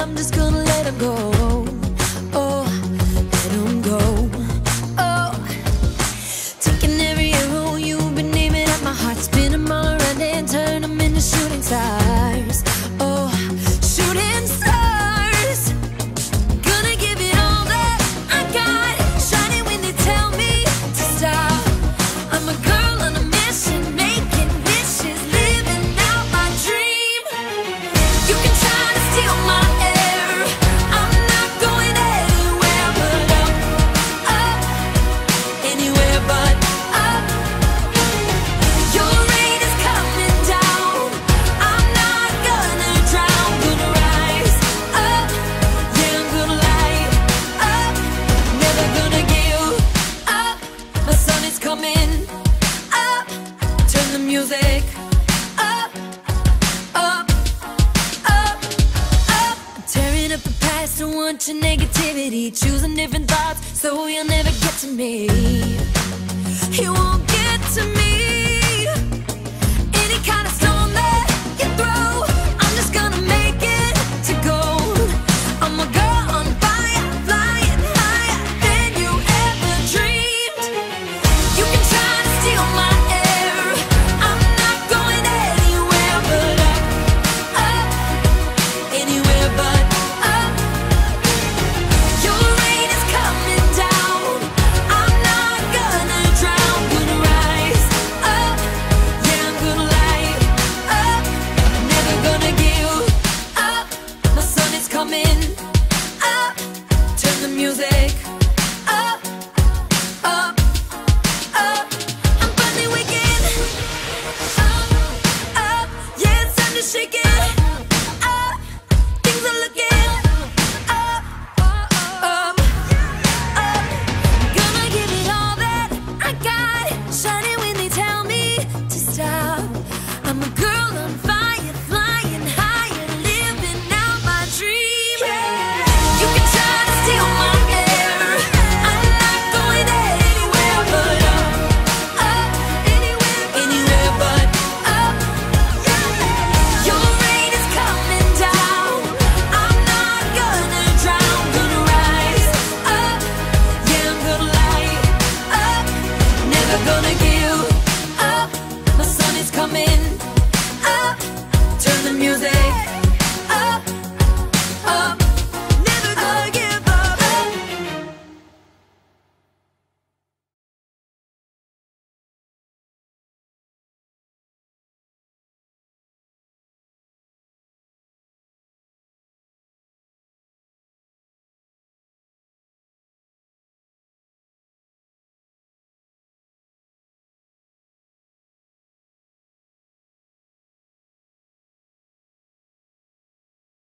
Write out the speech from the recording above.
I'm just gonna let him go. Oh, let him go. Oh, taking every arrow you've been aiming at my heart, spin them all around and turn them into shooting stars. Oh, shooting stars. Gonna give it all that I got, shining when they tell me to stop. I'm a girl on a mission, making wishes, living out my dream. You can try to steal my air, I'm not going anywhere but up, up, anywhere but up. Your rain is coming down, I'm not gonna drown, gonna rise up, yeah, I'm gonna light up, never gonna give up. The sun is coming up, turn the music up, up, up, up. I'm tearing up the past, don't want your negativity, choosing different thoughts so you'll never get to me. You won't get to me. Any kind of storm that you throw, I'm just gonna make it to gold. I'm a girl on fire, flying higher than you ever dreamed. You can try to steal my air, I'm not going anywhere but up, up, anywhere but up. Your rain is coming down, I'm not gonna drown, gonna rise up, yeah, I'm gonna light up, never gonna give up. The sun is coming up, turn the music up, up, up. I'm finally waking up, up, yeah, it's time to shake it up. Things are looking up, up, up. Gonna give it all that I got, shining when they tell me to stop. I'm a girl on fire, flying higher, living out my dream. You can try to steal my air, I'm not going anywhere but up, up, anywhere but up. Your rain is coming down, I'm not gonna drown, gonna rise up, yeah, I'm gonna light up, never gonna give up. The sun is coming up, turn the music